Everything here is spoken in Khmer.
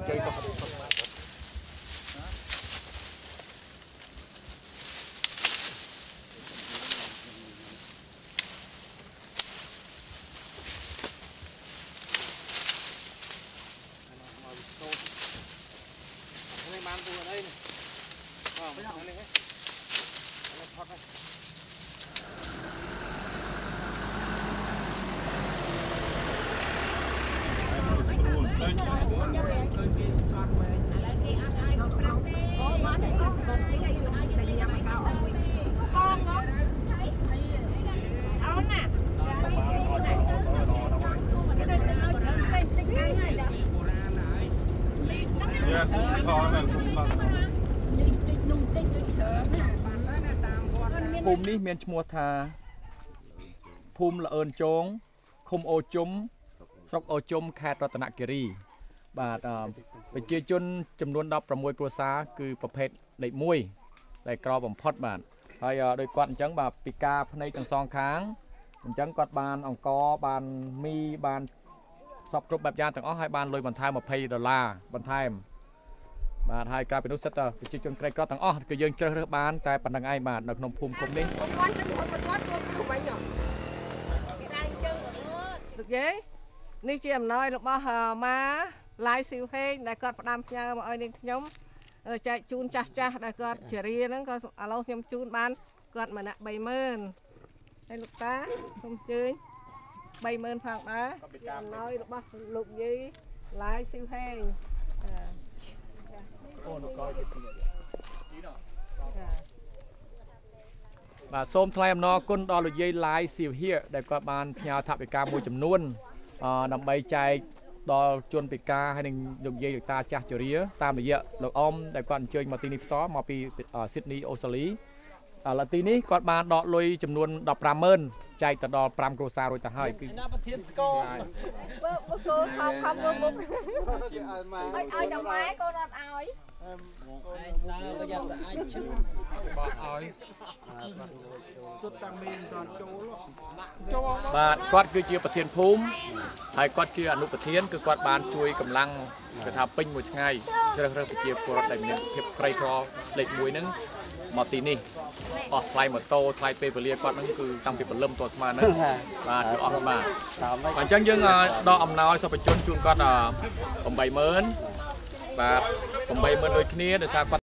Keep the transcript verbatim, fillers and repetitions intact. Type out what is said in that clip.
chơi cho mang từ ở đây này, ờ, cái này này, nó thoát này.ภูมินี้មានឈ្មោះថាភូមិល្អឿនជងឃុំអូជុំស្រុកអូជុំខេត្តរតនគិរីបាទប្រជាជនចំនួនដប់ប្រាំមួយគ្រួសារគឺប្រភេទលេខមួយដែលក្របំផុតបាទហើយដោយគាត់អញ្ចឹងបាទពីការភ្នែកទាំងសងខាងអញ្ចឹងគាត់បានអង្គបានមីបានសពគ្រប់បែបយ៉ាងទាំងអស់ហើយបានលុយបន្ថែមยี่สิบដុល្លារបន្ថែមបាទហើយក្រៅពីនោះសិតប្រជាជនក្រីក្រទាំងអស់គឺយើងជ្រើសរើសបានតែប៉ុណ្្នឹងឯងបាទនៅក្នុងភូមិគុំនេះលោកយាយនេះជាអំណោយរបស់ម៉ាឡាយស៊ីវហេងដែលគាត់ផ្ដាំផ្ញើមកឲ្យនាងខ្ញុំចែកជូនចាស់ចាស់ដែលគាត់ជារៀនហ្នឹងក៏ឥឡូវខ្ញុំជូនបានគាត់ម្នាក់បីម៉ឺនហើយលោកតាសូមអញ្ជើញបីម៉ឺនផងដែរអំណោយរបស់លោកយាយឡាយស៊ីវហេងបាទសូមថ្លែងអំណរគុណដល់លោកយាយឡាយស៊ីវហៀដែលគាត់បានផ្ញើថវិកាមួយចំនួនដើម្បីចែកដល់ជនពិការហើយនឹងលោកយាយលោកតាចាស់ជរាតាមរយៈលោកអ៊ំដែលគាត់អញ្ជើញមកទីនេះផ្ទាល់មកពីស៊ីដនីអូស្ត្រាលីឥឡូវទីនេះគាត់បានដកលុយចំនួនដប់ប្រាំម៉ឺនចែកទៅដល់ប្រាំគ្រួសាររួចទៅហើយគឺណាប្រធានស្គរមើលមើលគោខំខំមើលមុខឲ្យឲ្យដល់ម៉ែកូនអត់ឲ្យដើរប្រយ័ត្នតែអាចឈឺបោះឲ្យសុទ្ធតាំងមានតចូលចូលបាទគាត់គឺជាប្រធានភូមិហើយគាត់ជាអនុប្រធានគឺគាត់បានជួយកម្លាំងគេថាពេញមួយថ្ងៃជ្រើសរើសប្រជាពលរដ្ឋដែលមានភាពក្រីក្រលេខមួយហ្នឹងមកទីនេះអស់ថ្លៃម៉ូតូថ្លៃពេលវេលាគាត់ហ្នឹងគឺតាំងពីព្រលឹមតស្មានហ្នឹងបាទគឺអស់បាទអញ្ចឹងយើងដកអំណោយសពជនជូនគាត់ប្រាំបីម៉ឺនបាទប្រាំបីម៉ឺនដូចគ្នាដោយសារគាត់